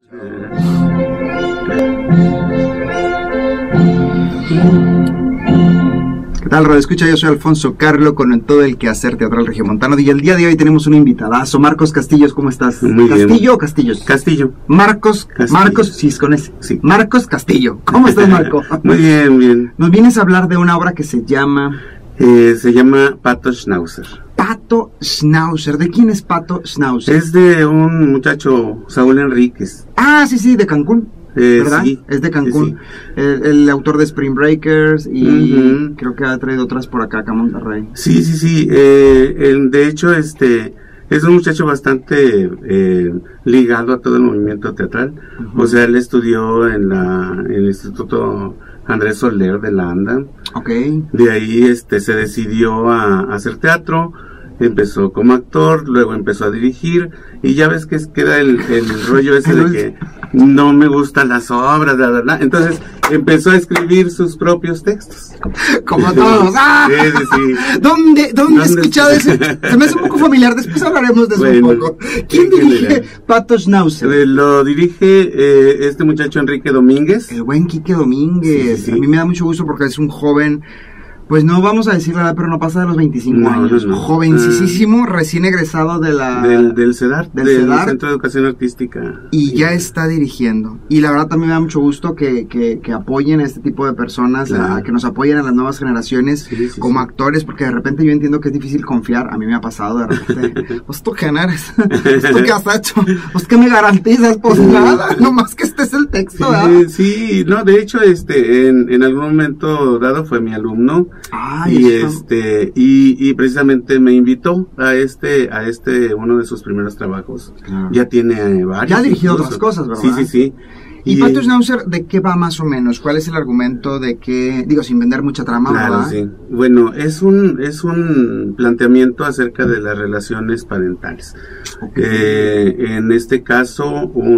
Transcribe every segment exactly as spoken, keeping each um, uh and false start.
¿Qué tal, Radio Escucha? Yo soy Alfonso Carlo con todo el quehacer teatral regiomontano y el día de hoy tenemos un invitadazo, Marcos Castillos. ¿Cómo estás? Muy bien. ¿Castillo o Castillos? Castillo. Marcos, Castillo. Marcos, sí, es con ese. Sí. Marcos Castillo. ¿Cómo estás, Marco? Muy bien, bien. Nos vienes a hablar de una obra que se llama... Eh, se llama Pato Schnauzer. Pato Schnauzer. ¿De quién es Pato Schnauzer? Es de un muchacho, Saúl Enríquez. Ah, sí, sí, de Cancún. Eh, ¿Verdad? sí, Es de Cancún. sí, sí. El, el autor de Spring Breakers y Uh-huh. creo que ha traído otras por acá, acá a Monterrey. Sí, sí, sí. Eh, el- de hecho, este es un muchacho bastante eh, ligado a todo el movimiento teatral. Ujú. O sea, él estudió en, la, en el Instituto Andrés Soler de la ANDA. Ok. De ahí este se decidió a, a hacer teatro, empezó como actor, luego empezó a dirigir, y ya ves que es- queda el, el rollo ese de que no me gustan las obras, la verdad. Entonces empezó a escribir sus propios textos. Como todos. ¡Ah! Sí, sí, sí. ¿Dónde, dónde he ¿Dónde escuchado eso? está? Se me hace un poco familiar, después hablaremos de eso Bueno, un poco. ¿Quién en dirige general. Pato Schnauzer? Eh, Lo dirige eh, este muchacho Enrique Domínguez. El buen Quique Domínguez. Sí, sí, sí. A mí me da mucho gusto porque es un joven, pues no vamos a decir la edad, pero no pasa de los veinticinco No, años. no, no. Jovencísimo, recién egresado de la... Del, del CEDAR, del del CEDAR. Centro de Educación Artística. Y ya está dirigiendo. Y la verdad también me da mucho gusto que, que, que apoyen a este tipo de personas, Claro. a, que nos apoyen a las nuevas generaciones Sí, sí, como sí. actores, porque de repente yo entiendo que es difícil confiar. A mí me ha pasado de repente. ¿Pues tú quién eres? ¿Pues tú qué has hecho? ¿Pues qué me garantizas? Pues nada, nomás que este es el texto, ¿verdad? Sí, sí, no, de hecho, este, en, en algún momento dado fue mi alumno. Ay, y eso- este y, y precisamente me invitó a este a este uno de sus primeros trabajos. Claro. Ya tiene eh, varios. Ya ha dirigido incluso. otras cosas, ¿verdad? Sí, sí, sí. ¿Y Pato Schnauzer de qué va más o menos? ¿Cuál es el argumento de que, digo, sin vender mucha trama, Claro, ¿verdad? sí. Bueno, es un es un planteamiento acerca de las relaciones parentales. Ok. Eh, en este caso,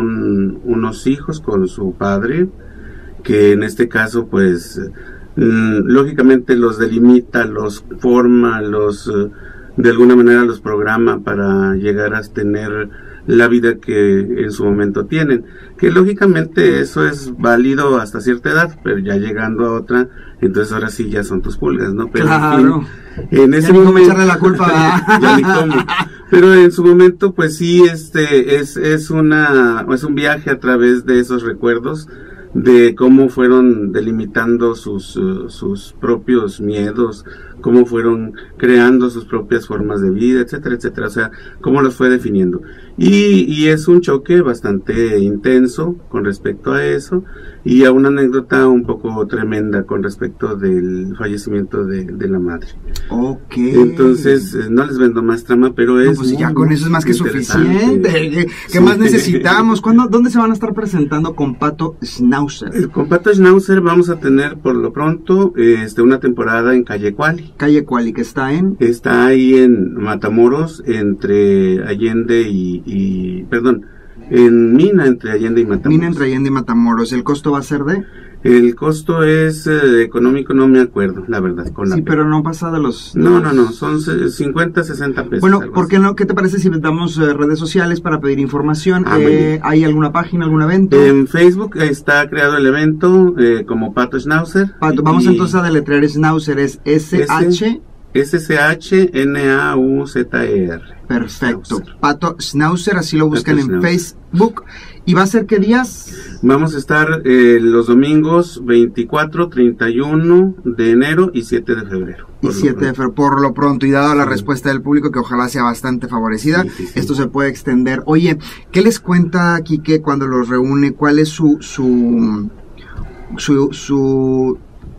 un, unos hijos con su padre, que en este caso, pues, mm, lógicamente los delimita, los forma, los eh, de alguna manera los programa para llegar a tener la vida que en su momento tienen, que lógicamente eso es válido hasta cierta edad, pero ya llegando a otra, entonces ahora sí ya son tus pulgas, ¿no? Pero en Claro. fin, en Ya ese ni cómo momento echarle la culpa, ¿verdad? ya ni cómo. Pero en su momento, pues sí, este es es una es un viaje a través de esos recuerdos de cómo fueron delimitando sus uh, sus propios miedos, cómo fueron creando sus propias formas de vida, etcétera, etcétera, o sea, cómo los fue definiendo. Y, y es un choque bastante intenso con respecto a eso, y a una anécdota un poco tremenda con respecto del fallecimiento de, de la madre. Ok. Entonces, eh, no les vendo más trama, pero No, es... pues ya muy, con eso es más que interesante. suficiente. ¿Qué, qué Sí. más necesitamos? ¿Cuándo, ¿Dónde se van a estar presentando con Pato Schnauzer? Eh, Con Pato Schnauzer vamos a tener por lo pronto eh, este, una temporada en Calle Cuali. Calle Cuali, que está en... Está ahí en Matamoros, entre Allende y, y... Perdón, en Mina, entre Allende y Matamoros. Mina entre Allende y Matamoros. ¿El costo va a ser de? El costo es eh, económico, no me acuerdo, la verdad, con la Sí, pe- pero no pasa de los... de No, los- no, no, son eh, cincuenta, sesenta pesos. Bueno, algo ¿por así. qué no? ¿Qué te parece si damos eh, redes sociales para pedir información? Ah, muy Eh, bien. ¿Hay alguna página, algún evento? En Facebook está creado el evento eh, como Pato Schnauzer. Pato, vamos y- entonces a deletrear Schnauzer, es S H... S C H N A U Z E R. Perfecto. Schnauzer. Pato Schnauzer, así lo buscan Pato en Schnauzer. Facebook. ¿Y va a ser qué días? Vamos a estar eh, los domingos veinticuatro, treinta y uno de enero y siete de febrero. Y por lo siete de pronto. febrero, por lo pronto, y dado la Sí. respuesta del público, que ojalá sea bastante favorecida, Sí, sí, sí. esto se puede extender. Oye, ¿qué les cuenta Quique cuando los reúne? ¿Cuál es su, su, su, su,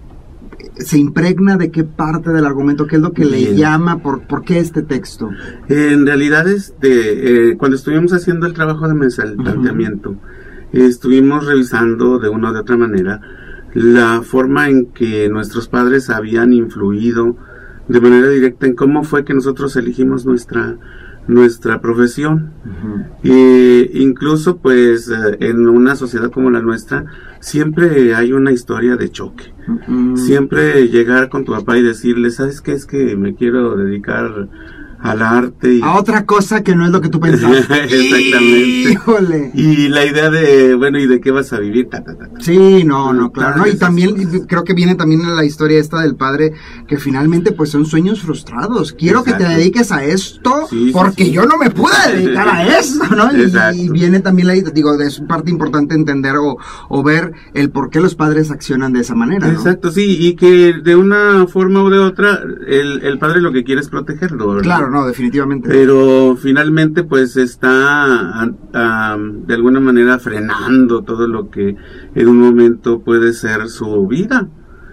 se impregna de qué parte del argumento? ¿Qué es lo que le Bien. llama? ¿Por, por qué este texto? En realidad, este, eh, cuando estuvimos haciendo el trabajo de mesa, el Ujú. planteamiento, eh, estuvimos revisando de una o de otra manera la forma en que nuestros padres habían influido de manera directa en cómo fue que nosotros elegimos nuestra nuestra profesión. Uh-huh. E incluso pues eh, en una sociedad como la nuestra siempre hay una historia de choque. Uh-huh. Siempre llegar con tu papá y decirle, ¿sabes qué? Es que me quiero dedicar al arte. Y... a otra cosa que no es lo que tú pensabas. Exactamente. Híjole. Y la idea de, bueno, ¿y de qué vas a vivir? Ta, ta, ta, ta. Sí, no, no, claro. No, y esas también cosas. creo que viene también la historia esta del padre, que finalmente pues son sueños frustrados. Quiero Exacto. que te dediques a esto, Sí, sí, porque sí. yo no me pude dedicar a eso, ¿no? Y, Exacto. y viene también la, digo, es parte importante entender o, o ver el por qué los padres accionan de esa manera, ¿no? Exacto, sí, y que de una forma u de otra, el, el padre lo que quiere es protegerlo, ¿verdad? Claro, no, definitivamente. Pero finalmente pues está um, de alguna manera frenando todo lo que en un momento puede ser su vida.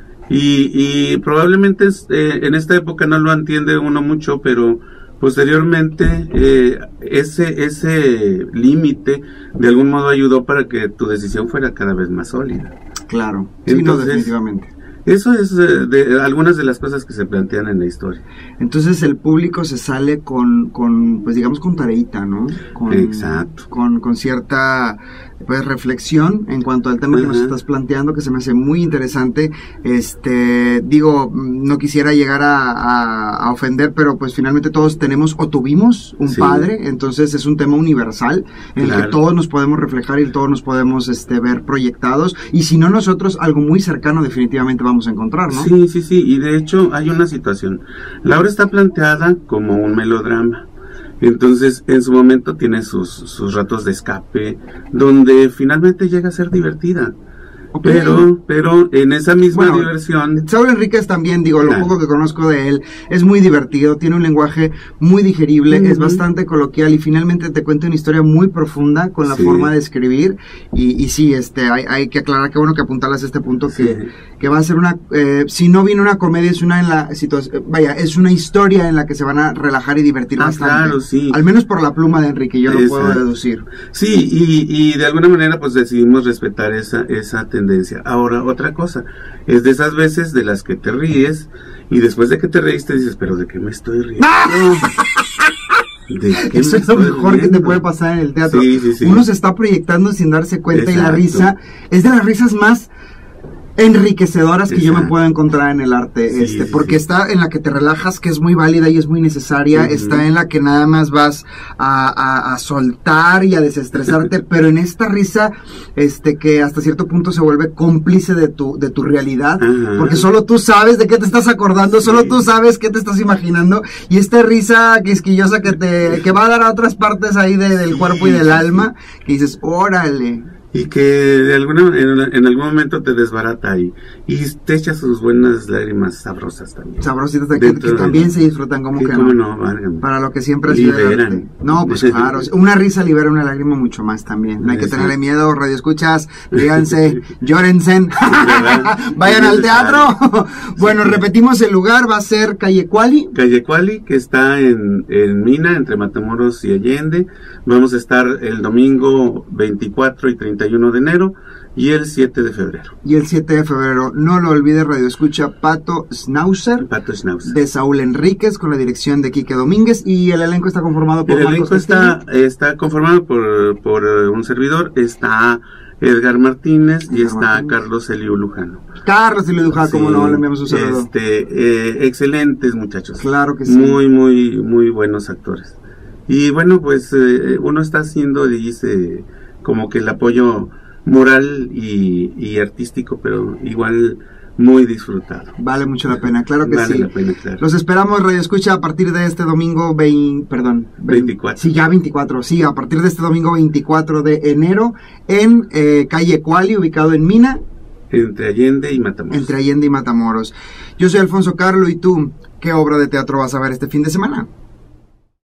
Y, y probablemente eh, en esta época no lo entiende uno mucho, pero posteriormente eh, ese, ese límite de algún modo ayudó para que tu decisión fuera cada vez más sólida. Claro, sí, no, Entonces, definitivamente. Eso es eh, de algunas de las cosas que se plantean en la historia. Entonces el público se sale con, con pues digamos, con tareita, ¿no? Con, Exacto. Con, con cierta pues reflexión en cuanto al tema uh-huh. que nos estás planteando, que se me hace muy interesante. Este, digo, no quisiera llegar a, a, a ofender, pero pues finalmente todos tenemos o tuvimos un sí. padre, entonces es un tema universal en claro. el que todos nos podemos reflejar y todos nos podemos este, ver proyectados, y si no nosotros, algo muy cercano definitivamente vamos a encontrar, ¿no? Sí, sí, sí, y de hecho hay una situación. La obra está planteada como un melodrama. Entonces, en su momento tiene sus, sus ratos de escape, donde finalmente llega a ser divertida. Okay. Pero, pero en esa misma bueno, diversión... Saúl Enríquez también, digo, lo claro. poco que conozco de él, es muy divertido, tiene un lenguaje muy digerible, uh-huh. es bastante coloquial y finalmente te cuenta una historia muy profunda con la sí. forma de escribir. Y, y sí, este, hay, hay que aclarar, qué bueno que apuntalas a este punto, que, sí. que va a ser una... Eh, si no viene una comedia, es una en la situación... Vaya, es una historia en la que se van a relajar y divertir ah, bastante. Claro, sí. Al menos por la pluma de Enrique, yo lo Exacto. puedo deducir. Sí, y, y de alguna manera pues decidimos respetar esa, esa tendencia. Ahora, otra cosa, es de esas veces de las que te ríes y después de que te reíste dices, pero ¿de qué me estoy riendo? ¿De qué Eso es lo mejor riendo? Que te puede pasar en el teatro. Sí, sí, sí. Uno se está proyectando sin darse cuenta. Exacto. Y la risa es de las risas más enriquecedoras que Exacto. yo me puedo encontrar en el arte, sí, este, porque sí. está en la que te relajas, que es muy válida y es muy necesaria, uh-huh. está en la que nada más vas a, a, a soltar y a desestresarte, pero en esta risa, este, que hasta cierto punto se vuelve cómplice de tu, de tu realidad, uh-huh. porque solo tú sabes de qué te estás acordando, sí. solo tú sabes qué te estás imaginando, y esta risa quisquillosa que te, que va a dar a otras partes ahí de, del sí. cuerpo y del alma, que dices, órale. Y que de alguna, en, en algún momento te desbarata ahí y te echas sus buenas lágrimas sabrosas también. Sabrositas que, que también de, se disfrutan, como que, que no, no válgame. Para lo que siempre ha sido el arte. No, pues claro, una risa libera una lágrima mucho más también. No hay que tenerle miedo, radio escuchas, ríanse, llórense, vayan al teatro. Bueno, repetimos el lugar, va a ser Calle Cuali. Calle Cuali, que está en, en Mina, entre Matamoros y Allende. Vamos a estar el domingo veinticuatro y treinta y uno de enero y el siete de febrero. Y el siete de febrero, no lo olvide, radio escucha Pato Schnauzer, Pato Schnauzer, de Saúl Enríquez, con la dirección de Quique Domínguez, y el elenco está conformado por... El elenco está, está conformado por, por un servidor, está Edgar Martínez Edgar y está Martínez. Carlos Eliu Lujano. Carlos Eliu Lujano, sí, como no, le enviamos un saludo. Este, eh, excelentes muchachos. Claro que sí. Muy, muy, muy buenos actores. Y bueno, pues eh, uno está haciendo, dice, como que el apoyo moral y, y artístico, pero igual muy disfrutado. Vale mucho la pena, claro que vale sí. La pena, claro. Los esperamos, radio escucha, a partir de este domingo veinte, perdón, veinticuatro. Sí, ya veinticuatro, sí, a partir de este domingo veinticuatro de enero en eh, Calle Cuali, ubicado en Mina. Entre Allende y Matamoros. Entre Allende y Matamoros. Yo soy Alfonso Carlo, y tú, ¿qué obra de teatro vas a ver este fin de semana?